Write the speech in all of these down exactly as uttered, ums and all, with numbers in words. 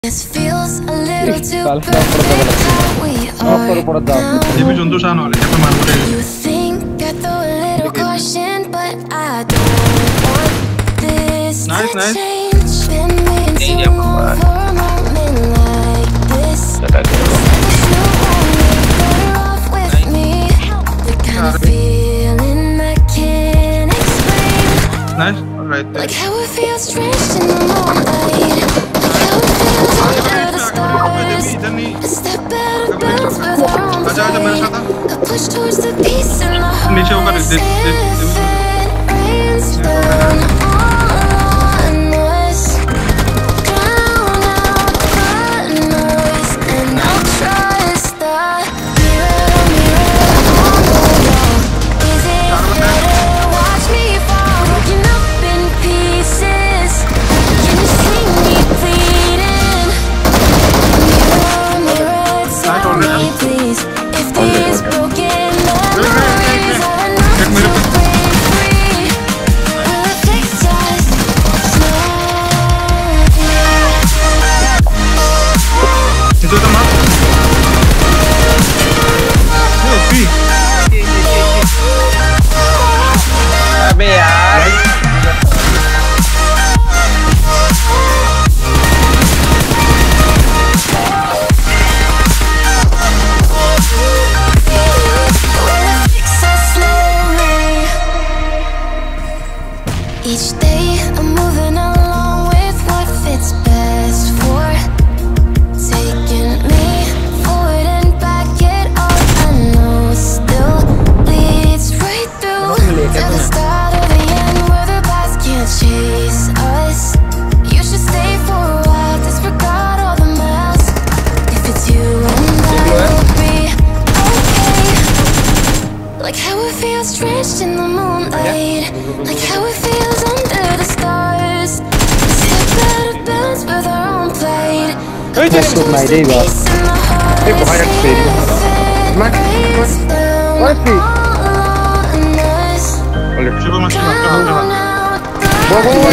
This feels a little too perfect how we are now. You think I throw a little caution, but I don't want this Nice, to nice. change. Been waiting so long for a moment like this. Said that you want me better off with me. The kind of feeling I can't explain. Nice, alright. Like how it feels drenched in the moonlight. Under the stars, a step out of bounds with our own flight. A push towards the peace in my heart. Rains down on us. Drown out the noise, and I'll trust the mirror, mirror on the wall. Is it better to watch me fall, broken up in pieces? Can you see me bleeding? Please, if these broken memories are enough to break free, will it fix us slowly? Itu teman. Yo, Abe yaar. Each day I'm moving along with what fits best for taking me forward and back. It all I know still leads right through to the start of the end, where the paths can't chase us. You should stay for a while, disregard all the miles. If it's you and I, will be okay. Like how it feels drenched in the moonlight. Like how it feels under the stars. Step out of bounds with our own plight. Just took my day off. Hey, boy, I'm ready. Max, Max, what is it? coba masih makan coba. Bawa, bawa,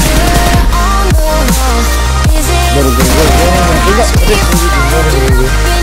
Is it